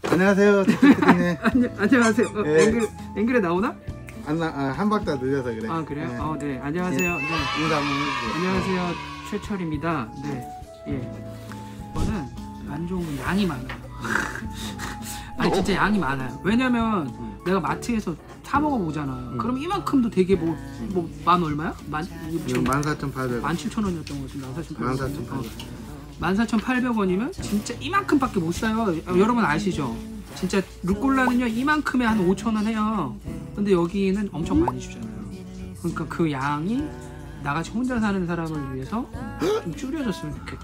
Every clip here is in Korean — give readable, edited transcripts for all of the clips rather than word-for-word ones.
안녕하세요, 대표님. 안녕하세요. 네. 앵글에 나오나? 한 박자 늦어서 그래. 아 그래요? 네. 네. 안녕하세요. 네. 인사 한번 해주세요. 안녕하세요. 최철입니다. 네. 예. 저는 안 좋은 건 양이 많아요. 아니 진짜 양이 많아요. 왜냐면 내가 마트에서 사 먹어보잖아요. 그럼 이만큼도 되게 만 얼마야? 14,800원. 17,000원이었던 거지. 14,800원. 14,800원. 14,800원이면 진짜 이만큼밖에 못 사요. 여러분 아시죠? 진짜 루꼴라는요 이만큼에 한 5,000원 해요. 근데 여기는 엄청 많이 주잖아요. 그러니까 그 양이 나같이 혼자 사는 사람을 위해서 좀 줄여줬으면 좋겠다.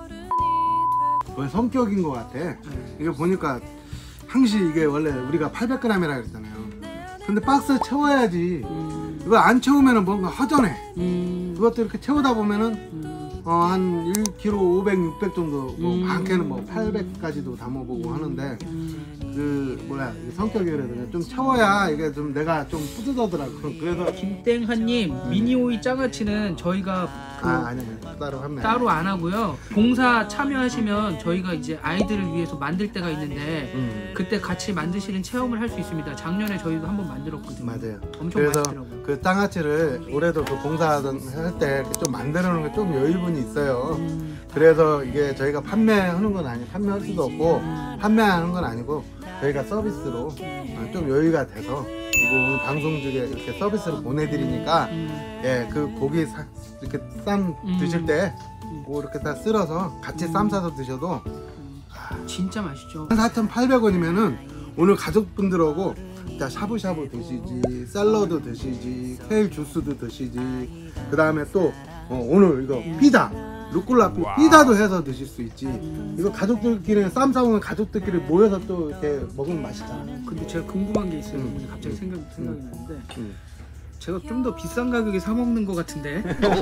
뭐 성격인 것 같아. 이거 보니까 항시 이게 원래 우리가 800g이라 그랬잖아요. 근데 박스 채워야지. 이거 안 채우면은 뭔가 허전해. 그것도 이렇게 채우다 보면은 한 1kg 500, 600 정도, 많게는 800까지도 담아보고 하는데, 이 성격이 그래도 좀 채워야 이게 좀 내가 좀 뿌듯하더라고. 그래서 김땡하님 미니오이 장아찌는 저희가 아니요, 따로 판매. 따로 안 하고요. 봉사 참여하시면 저희가 이제 아이들을 위해서 만들 때가 있는데 그때 같이 만드시는 체험을 할 수 있습니다. 작년에 저희도 한번 만들었거든요. 맞아요. 엄청 그래서 맛있더라고요. 그 땅아찌를 올해도 그 봉사하던 할 때 좀 만들어 놓은 게 좀 여유분이 있어요. 그래서 이게 저희가 판매하는 건 아니고 판매할 수도 없고 판매하는 건 아니고 저희가 서비스로 좀 여유가 돼서 이거 오늘 방송 중에 이렇게 서비스로 보내드리니까 예, 그 고기 이렇게 쌈 드실 때 이렇게 다 쓸어서 같이 쌈 싸서 드셔도 진짜 맛있죠. 14,800원이면은 오늘 가족분들하고 샤브샤브 드시지, 샐러드 드시지, 케일 주스도 드시지, 그 다음에 또 오늘 이거 피자, 루꼴라 피자도 해서 드실 수 있지. 이거 가족들끼리 쌈 싸우면 가족들끼리 모여서 또 이렇게 먹으면 맛있잖아. 근데 제가 궁금한 게 있어요. 갑자기 생각이 나는데 제가 좀 더 비싼 가격에 사 먹는 것 같은데.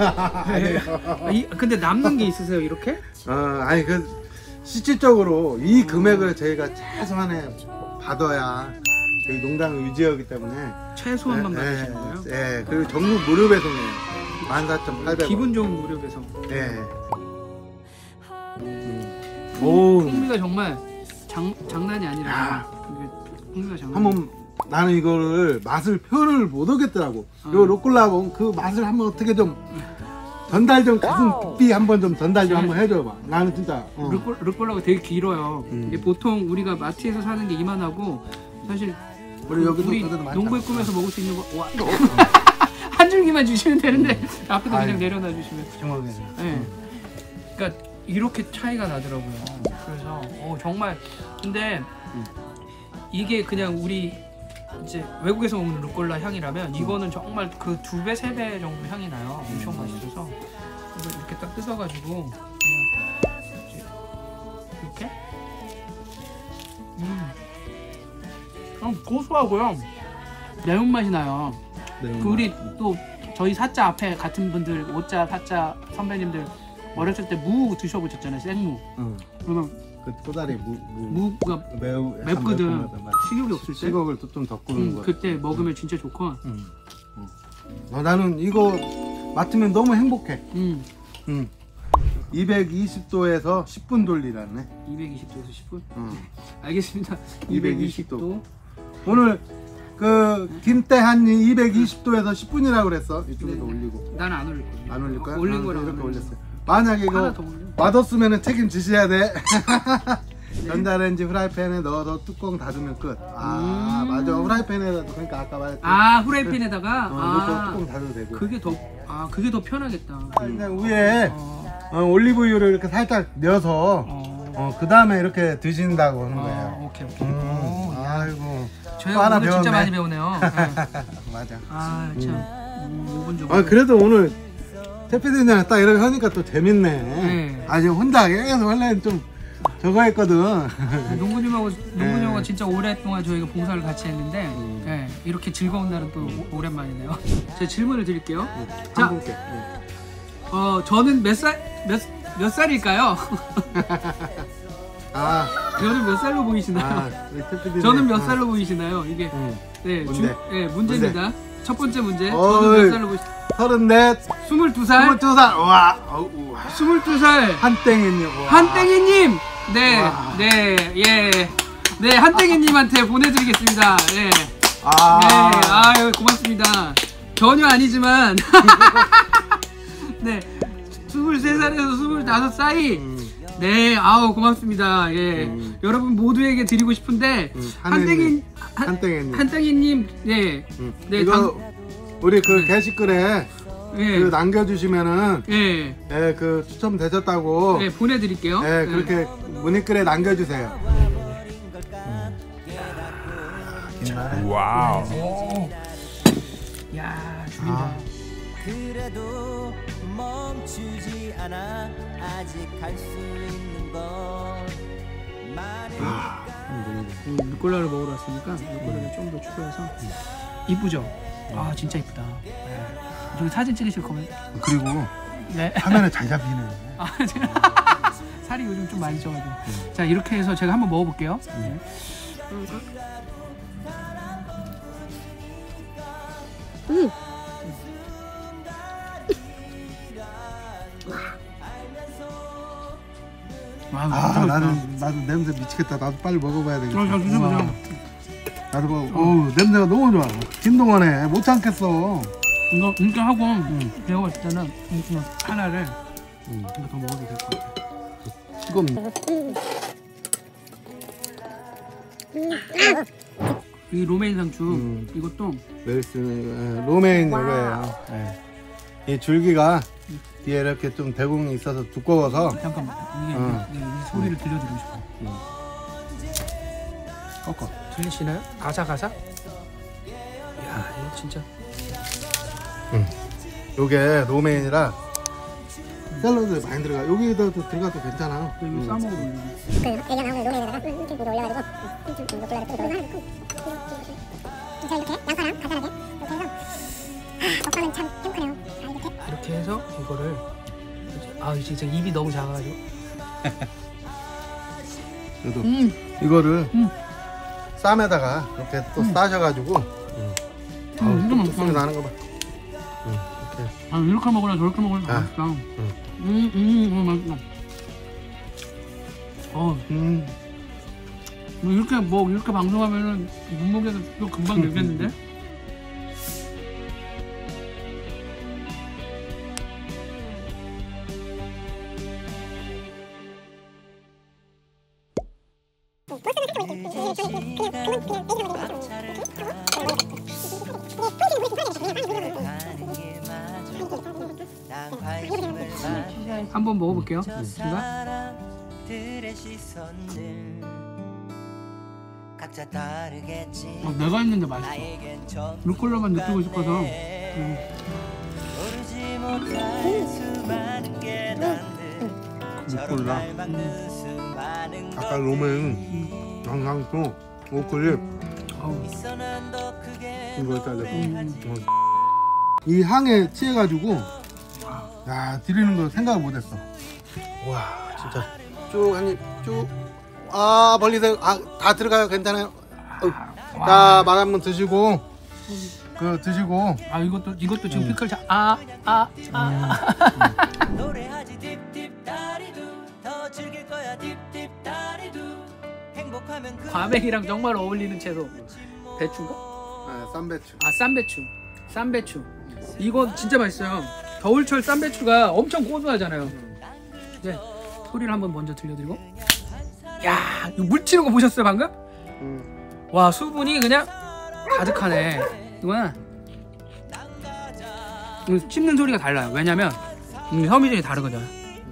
근데 남는 게 있으세요 이렇게? 아니 실질적으로 이 금액을 저희가 최소한에 받아야 저희 농장을 유지하기 때문에 최소한만 받으시는 거예요? 네, 그리고 전국 무료 배송이에요. 14,800원. 기분 좋은 무료 배송. 네. 오, 풍미가 정말 장난이 아니라. 풍미가 장난. 한번 나는 이거를 맛을 표현을 못 하겠더라고. 요 로콜라봉 그 맛을 한번 어떻게 좀 전달 좀 가슴 깊이 한번 좀 전달 좀 한번 해줘봐. 나는 진짜 루꼴라가 되게 길어요. 이게 보통 우리가 마트에서 사는 게 이만하고 사실 우리 농부의 꿈에서 먹을 수 있는 거 한 줄기만 주시면 되는데 앞에다 그냥 내려놔 주시면 정말 네. 그러니까 이렇게 차이가 나더라고요. 그래서 정말 근데 이게 그냥 우리 이제 외국에서 먹는 루꼴라 향이라면 이거는 정말 그 2배, 3배 정도 향이 나요. 엄청 맛있어서 이렇게 딱 뜯어가지고 그냥 이렇게 고소하고요. 매운맛이 나요. 우리 또 저희 사자 앞에 같은 분들 5자, 4자 선배님들 어렸을 때 무 드셔보셨잖아요. 생무. 그러면 그 토다리 무가 맵거든. 식욕이 없을 때. 식욕을 좀 덮는 거. 그때 먹으면 진짜 좋고. 나는 이거 맡으면 너무 행복해. 220도에서 10분 돌리라네. 220도에서 10분? 알겠습니다. 220도. 오늘 그 김태한이 220도에서 10분이라고 그랬어. 이쪽에서 올리고. 나는 안 올릴 거야. 안 올릴 거야? 올린 거랑 이렇게 올렸어요. 만약에 이거 맛없으면 책임지셔야 돼. 전자레인지 프라이팬에 넣어서 뚜껑 닫으면 끝. 맞아. 프라이팬에다도 그러니까 아까 말했지. 후라이팬에다가 넣고 뚜껑 닫아도 되고. 그게 더 편하겠다. 그냥 위에 올리브유를 이렇게 살짝 넣어서 그 다음에 이렇게 드신다고 하는 거예요. 오케이. 아이고. 저희가 오늘 진짜 많이 배우네요. 맞아. 좀. 그래도 오늘 태피디님이랑 딱 이렇게 하니까 또 재밌네. 지금 혼자 계속 원래는 좀 저거 했거든. 농구님하고 진짜 오랫동안 저희가 봉사를 같이 했는데 이렇게 즐거운 날은 또 오랜만이네요. 제가 질문을 드릴게요. 자, 저는 몇 살일까요? 저는 몇 살로 보이시나요? 저는 몇 살로 보이시나요? 이게 문제입니다. 첫 번째 문제. 저는 몇 살로 보이시나요? 34, 22살. 22살. 와. 22살. 한땡이님. 한땡이님. 네. 예. 네, 한땡이님한테 보내드리겠습니다. 네. 아. 네, 아유, 고맙습니다. 전혀 아니지만. 네. 23살에서 25 사이. 네, 아우, 고맙습니다. 예. 여러분 모두에게 드리고 싶은데, 한땡이님, 네. 네, 이거, 우리 그 게시글에 예. 그 남겨주시면은, 예. 예, 그 추첨되셨다고. 네, 보내드릴게요. 예, 그렇게 문의글에 남겨주세요. 와우. 야, 죽인다. 그래도 멈추지 않아 아직 갈 수 있는 건 많으니까. 루꼴라를 먹으러 왔으니까 루꼴라를 좀 더 추가해서 이쁘죠? 아, 진짜 이쁘다. 네. 저기 사진 찍으실 거면. 그리고 네. 화면에 잘 잡히네. 아, 살이 요즘 좀 많이 쪄가지고. 자, 이렇게 해서 제가 한번 먹어볼게요. 네. 아, 나도 냄새 미치겠다. 나도 빨리 먹어봐야 되겠다. 자, 드셔보세요. 나도 어우, 냄새가 너무 좋아. 진동하네. 못 참겠어. 이거 이렇게 하고 제가 봤을 때는 하나를 이거 더 먹어도 될 것 같아요. 이건 이 로메인 상추 이것도 로메인 이거예요. 이 줄기가 뒤에 이렇게 좀 대공이 있어서 두꺼워서 잠깐만 이게 이 소리를 들려드리고 싶어. 꺾어. 들리시나요? 아삭아삭? 이야, 이거 진짜. 요게 로메인이라 샐러드에 많이 들어가. 여기도 들어가도 괜찮아. 이거 싸먹어보려고. 그 애가 나오는 로메에다가 이렇게 위로 올려가지고 로콜라를 뿌리고 이렇게 양파랑 간단하게 이렇게 해서 먹방은 참 행복하네요. 이렇게 해서 이거를 이제 진짜 입이 너무 작아가지고 그래도 이거를 쌈에다가 이렇게 또 싸셔가지고 이거 먹 소리 나는 거 봐. 이렇게. 아, 이렇게 먹으나 저렇게 먹으나 다 맛있다. 맛있다. 이렇게 방송하면은 몸무게가 또 금방 늘겠는데? 한번 먹어볼게요. 제가 내가 했는데 맛있어. 루꼴라만 느끼고 싶어서. 루꼴라. 아까 로메인, 양상추, 오클립. 이거 있다. 이 향에 취해가지고 야, 드리는 거 생각을 못했어. 와, 진짜 쭉 한 입 쭉. 아, 벌리세요. 아, 다 들어가요. 괜찮아요. 자, 맛 한번 드시고 드시고. 아, 이것도 지금 피클 노래하지 딥딥다리두 더 즐길 거야 딥딥다리두 행복하면 그 과메기랑 정말 어울리는 채소. 배추인가? 아, 쌈배추. 아, 쌈배추. 이거 진짜 맛있어요. 겨울철 쌈배추가 엄청 고소하잖아요. 네, 소리를 한번 먼저 들려드리고. 야, 이거 물 치는 거 보셨어요 방금? 와, 수분이 그냥 가득하네. 이거는 씹는 소리가 달라요. 왜냐면 섬유질이 다르거든요.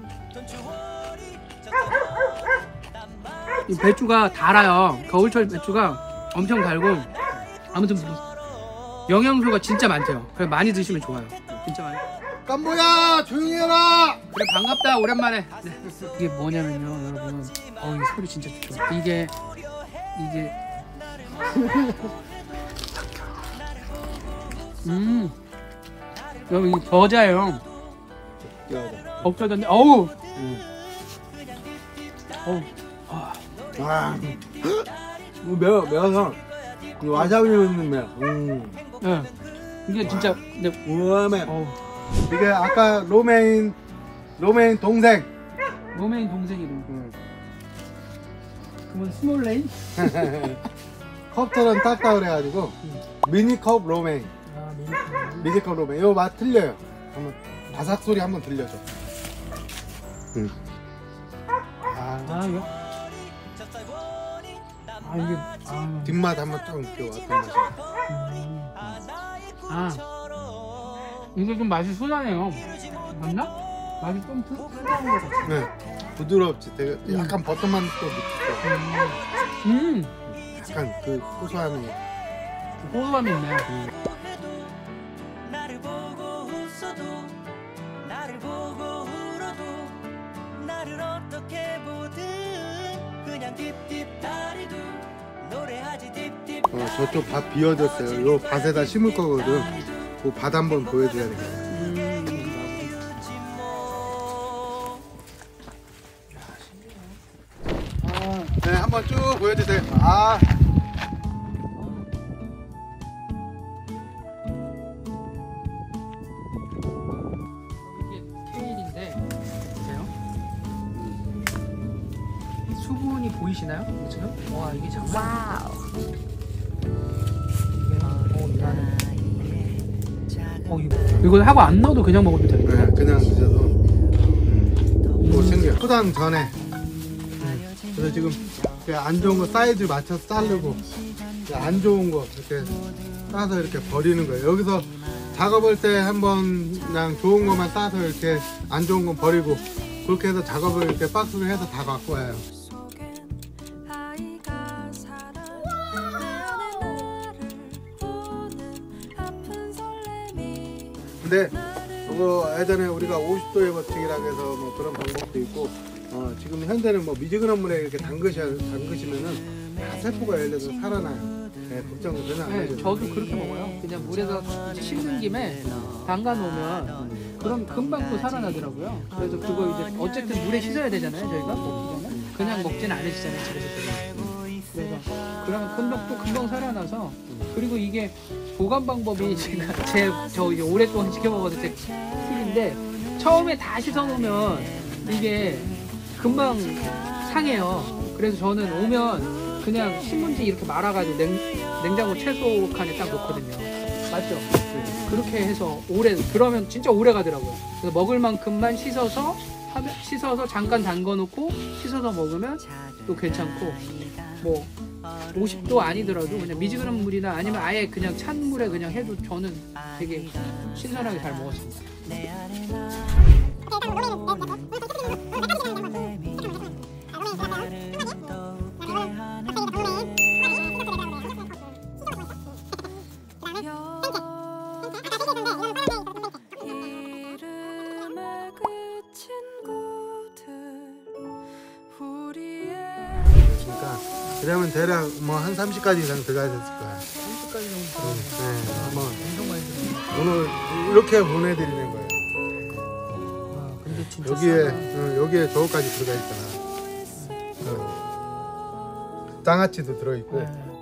이 배추가 달아요. 겨울철 배추가 엄청 달고, 아무튼 영양소가 진짜 많대요. 그래서 많이 드시면 좋아요. 진짜 많이. 깜보야, 조용히 해라. 그래, 반갑다. 오랜만에. 네. 이게 뭐냐면요, 여러분. 이 소리 진짜 좋죠. 이게 여러분, 이 겨자예요. 억자던데. 어우. 와, 매워서 와사비 넣는 매워. 네. 이게 진짜. 근데 우와, 매워. 이게 아까 로메인 동생. 로메인 동생이로. 그건 스몰 레인? 컵처럼 딱딱 그래가지고 미니컵 로메인. 아, 미니컵 로메인. 이거 맛 틀려요. 한번 바삭 소리 한번 들려줘. 아 이거 이게 뒷맛 한번 좀 느껴. 어떤 맛이야? 이게 좀 맛이 순하네요. 맞나? 맛이 좀 순한 것 같아. 네. 부드럽지. 되게 약간 버터만 또 느끼고. 약간 그 고소함이. 고소함이 있네. 나를 보고 웃어도 나를 보고 울어도 나를 어떻게 보든 그냥 딥딥다리도 노래하지 딥딥. 저쪽 밭 비워졌어요. 요 밭에다 심을 거거든. 그 밭 한번 보여줘야 되겠다. 네, 한번 쭉 보여주세요. 이게 케일인데 보세요. 수분이 보이시나요? 지금? 와 이게 장난. 이거 하고 안 넣어도 그냥 먹어도 되는 거예요? 네, 그냥 드셔도 뭐 챙겨. 포장 전에. 그래서 지금 안 좋은 거 사이즈 맞춰서 자르고 안 좋은 거 이렇게 따서 이렇게 버리는 거예요. 여기서 작업할 때 한번 그냥 좋은 것만 따서 이렇게 안 좋은 건 버리고 그렇게 해서 작업을 이렇게 박스로 해서 다 갖고 와요. 근데 그거 예전에 우리가 50도의 법칙이라고 해서 뭐 그런 방법도 있고 지금 현재는 뭐 미지근한 물에 이렇게 담그시면은 다 세포가 열려서 살아나요. 네, 걱정 전혀 안 네, 하셔도 저도 돼요. 그렇게 먹어요. 그냥 물에다 씻는 김에 담가 놓으면 그럼 금방 또 살아나더라고요. 그래서 그거 이제 어쨌든 물에 씻어야 되잖아요. 저희가 먹기 전에 그냥 먹진 않으시잖아요. 그래서 그러면 금방 살아나서 그리고 이게 보관 방법이 제가 저 이제 오랫동안 지켜먹어서 제 팁인데 처음에 다 씻어 놓으면 이게 금방 상해요. 그래서 저는 오면 그냥 신문지 이렇게 말아가지고 냉장고 채소 칸에 딱 놓거든요. 맞죠? 그렇게 해서 그러면 진짜 오래 가더라고요. 그래서 먹을 만큼만 씻어서 잠깐 담궈 놓고 씻어서 먹으면 또 괜찮고 뭐 50도 아니더라도 그냥 미지근한 물이나 아니면 아예 그냥 찬 물에 그냥 해도 저는 되게 신선하게 잘 먹었습니다. 그러면 대략 뭐 한 30가지 이상 들어가야 됐을 거야. 30가지 정도 네, 한번 엄청 많이 들어요. 오늘 이렇게 보내드리는 거예요. 근데 진짜 여기에 저거까지 들어가 있잖아. 장아찌도 들어있고. 네.